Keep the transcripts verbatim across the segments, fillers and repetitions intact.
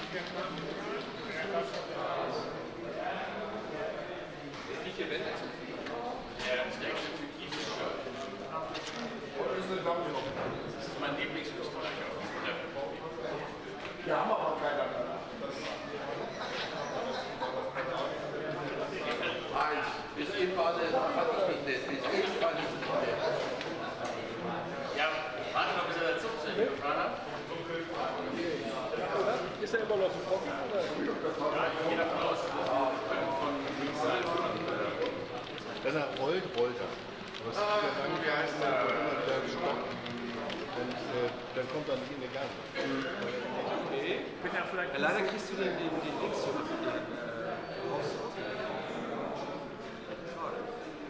Das ist mein Lieblingsösterreicher. Ja, haben wir aber keiner. Eins, bis eben war das, fand ich nicht nett. Bis eben fand ich nicht nett. Ja, warte mal, bis er der Zug zu Ende gefahren hat. Oder? Ist er immer noch so trocken? Oder? Ja, ich gehe davon aus, dass er von links sein Wenn er rollt, rollt er. Was ah, wie heißt der? Und äh, dann kommt er nicht in den Gang. Okay. Ja, leider kriegst du den, den, den X so mit den äh, raus. Schade.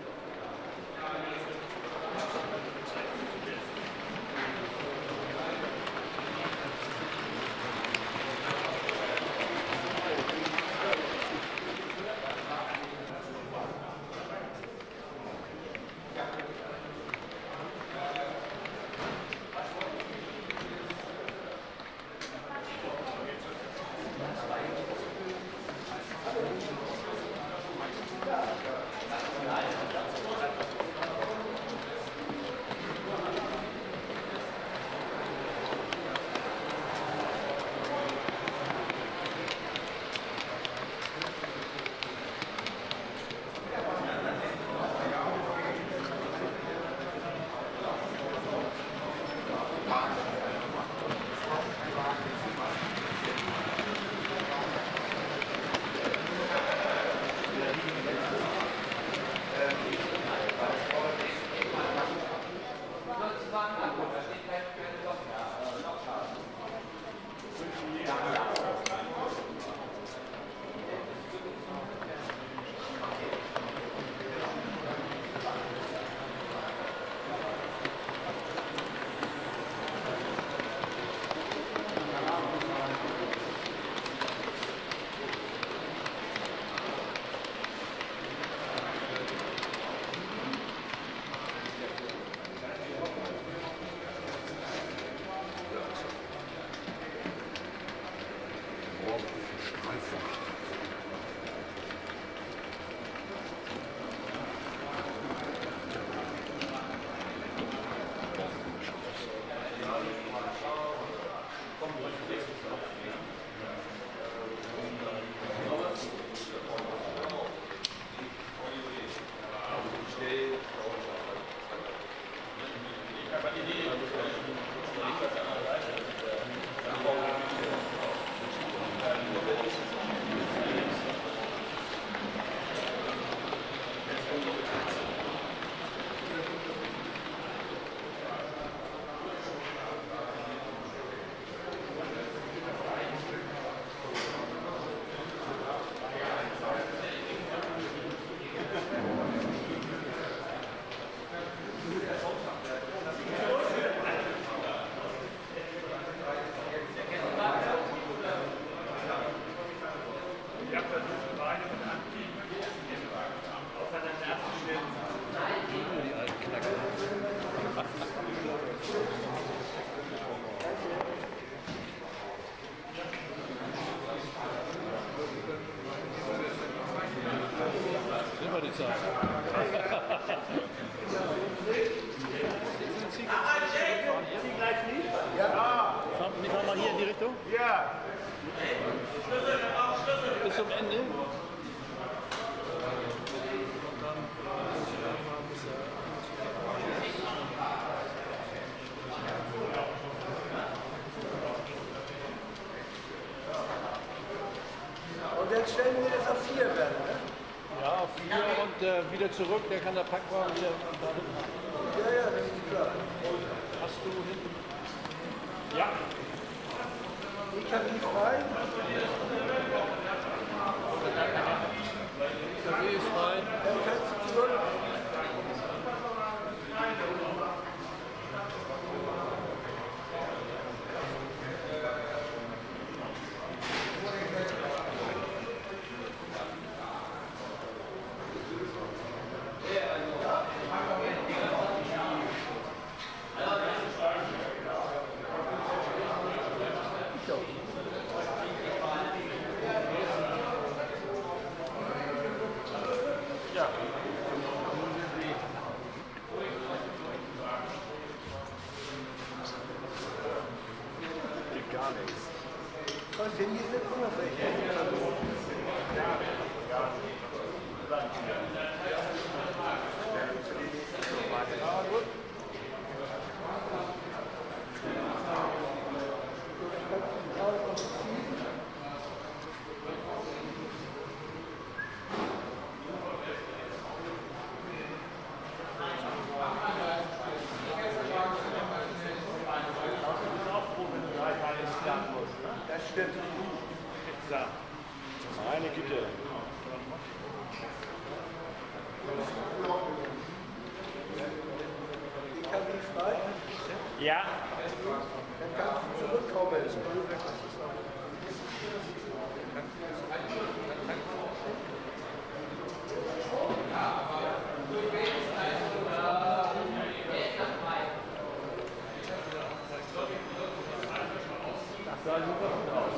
Die fahren mal hier in die Richtung? Ja. Bis zum Ende? Und dann stellen wir das auf vier werden, ne? Ja, auf vier und äh, wieder zurück, der kann der Packwagen wieder da hinten haben. Ja, ja, das ist klar. Hast du hinten? Ja. Ich kann die frei. Der ist frei. Dann kannst du zurück. Was sind hier sind noch welche? Ja, gut. Das stimmt. So. Meine Güte. Die Kabine frei. Ja. Dann kannst du zurückkommen. Das sah super gut aus.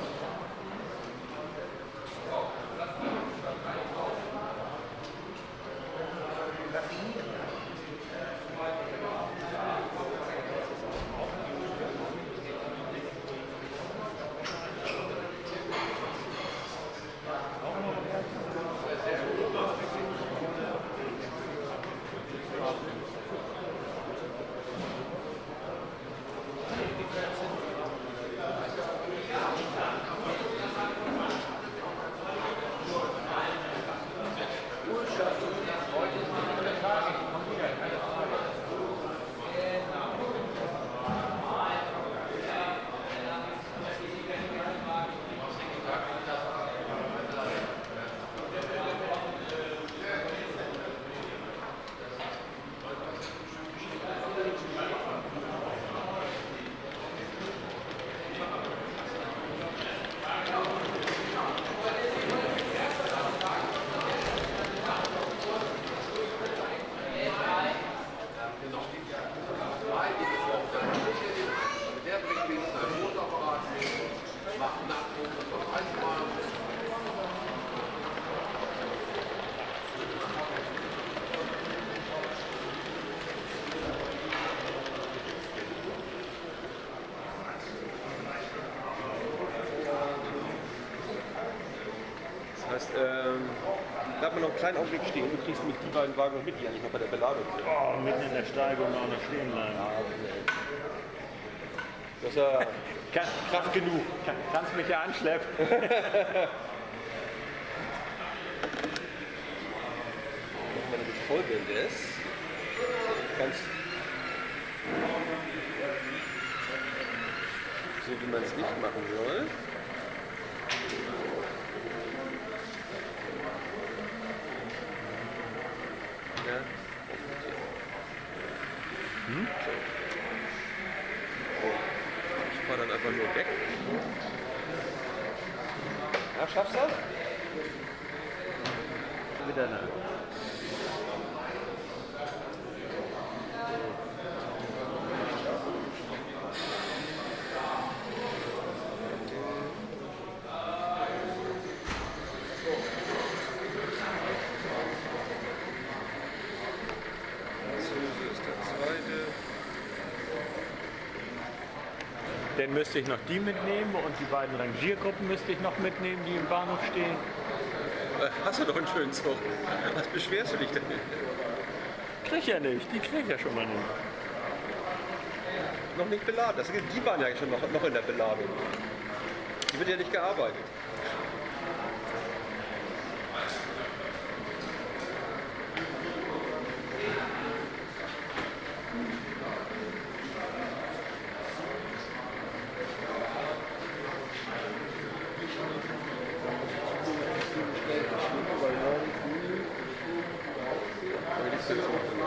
Das heißt, ähm, bleib mal noch einen kleinen Augenblick stehen. Du kriegst nämlich die beiden Wagen noch mit, die eigentlich noch bei der Beladung sind. Oh, mitten in der Steigung auch noch stehen bleiben. Das ist ja Kann, Kraft genug. Kann, kannst mich ja anschleppen. Machen wir nämlich Folgendes. Ganz so, wie man es nicht machen soll. Ja. Hm? So. Ich fahre dann einfach nur weg. Ja, schaffst du das? Wieder lang. Dann müsste ich noch die mitnehmen und die beiden Rangiergruppen müsste ich noch mitnehmen, die im Bahnhof stehen. Hast du doch einen schönen Zug. Was beschwerst du dich denn? Krieg ja nicht, die krieg ich ja schon mal nicht. Noch nicht beladen. Das, die waren ja schon noch, noch in der Beladung. Die wird ja nicht gearbeitet. Aber die sind so.